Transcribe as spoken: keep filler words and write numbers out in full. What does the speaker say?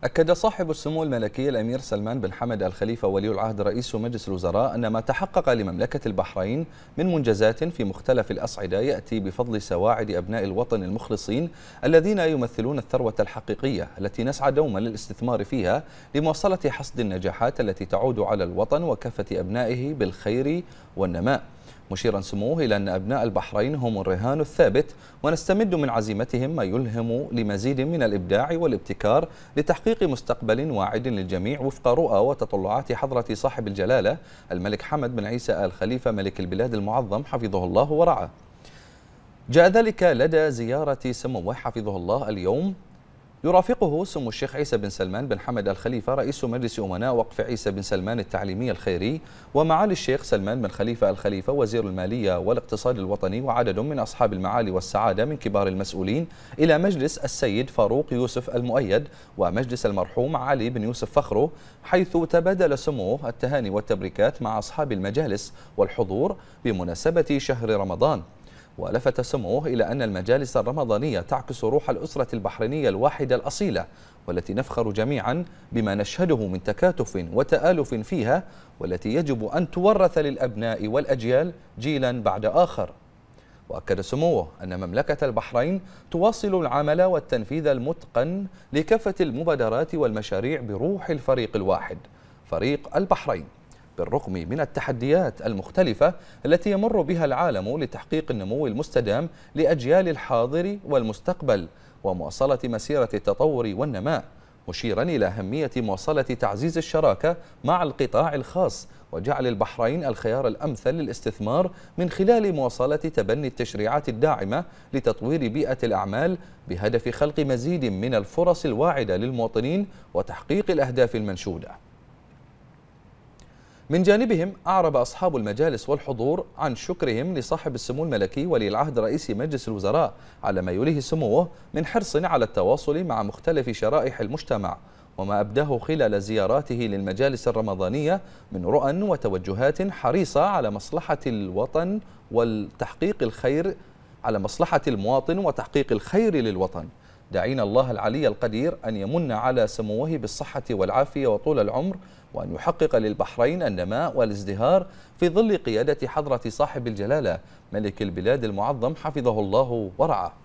أكد صاحب السمو الملكي الأمير سلمان بن حمد آل خليفة ولي العهد رئيس مجلس الوزراء أن ما تحقق لمملكة البحرين من منجزات في مختلف الأصعدة يأتي بفضل سواعد أبناء الوطن المخلصين الذين يمثلون الثروة الحقيقية التي نسعى دوما للاستثمار فيها لمواصلة حصد النجاحات التي تعود على الوطن وكافة أبنائه بالخير والنماء، مشيرا سموه إلى أن أبناء البحرين هم الرهان الثابت ونستمد من عزيمتهم ما يلهم لمزيد من الإبداع والابتكار لتحقيق مستقبل واعد للجميع وفق رؤى وتطلعات حضرة صاحب الجلالة الملك حمد بن عيسى آل خليفة ملك البلاد المعظم حفظه الله ورعاه. جاء ذلك لدى زيارة سموه حفظه الله اليوم يرافقه سمو الشيخ عيسى بن سلمان بن حمد آل خليفة رئيس مجلس أمناء وقف عيسى بن سلمان التعليمي الخيري، ومعالي الشيخ سلمان بن خليفة آل خليفة وزير المالية والاقتصاد الوطني وعدد من أصحاب المعالي والسعادة من كبار المسؤولين، إلى مجلس السيد فاروق يوسف المؤيد ومجلس المرحوم علي بن يوسف فخرو، حيث تبادل سموه التهاني والتبريكات مع أصحاب المجالس والحضور بمناسبة شهر رمضان. ولفت سموه إلى أن المجالس الرمضانية تعكس روح الأسرة البحرينية الواحدة الأصيلة، والتي نفخر جميعا بما نشهده من تكاتف وتآلف فيها، والتي يجب أن تورث للأبناء والأجيال جيلا بعد آخر. وأكد سموه أن مملكة البحرين تواصل العمل والتنفيذ المتقن لكافة المبادرات والمشاريع بروح الفريق الواحد، فريق البحرين، بالرغم من التحديات المختلفة التي يمر بها العالم لتحقيق النمو المستدام لأجيال الحاضر والمستقبل ومواصلة مسيرة التطور والنماء، مشيرا إلى أهمية مواصلة تعزيز الشراكة مع القطاع الخاص وجعل البحرين الخيار الأمثل للاستثمار من خلال مواصلة تبني التشريعات الداعمة لتطوير بيئة الأعمال بهدف خلق مزيد من الفرص الواعدة للمواطنين وتحقيق الأهداف المنشودة. من جانبهم أعرب أصحاب المجالس والحضور عن شكرهم لصاحب السمو الملكي ولي العهد رئيس مجلس الوزراء على ما يليه سموه من حرص على التواصل مع مختلف شرائح المجتمع، وما أبداه خلال زياراته للمجالس الرمضانية من رؤى وتوجهات حريصة على مصلحة الوطن والتحقيق الخير على مصلحة المواطن وتحقيق الخير للوطن، داعين الله العلي القدير أن يمن على سموه بالصحة والعافية وطول العمر، وأن يحقق للبحرين النماء والازدهار في ظل قيادة حضرة صاحب الجلالة ملك البلاد المعظم حفظه الله ورعاه.